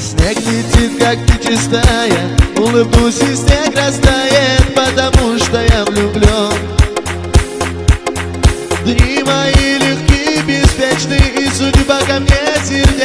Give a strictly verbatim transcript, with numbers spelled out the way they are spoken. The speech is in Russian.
Снег летит, как ты чистая, улыбнусь и снег растает, потому что я влюблен. Дни мои легкие, беспечны, и судьба ко мне сердечная.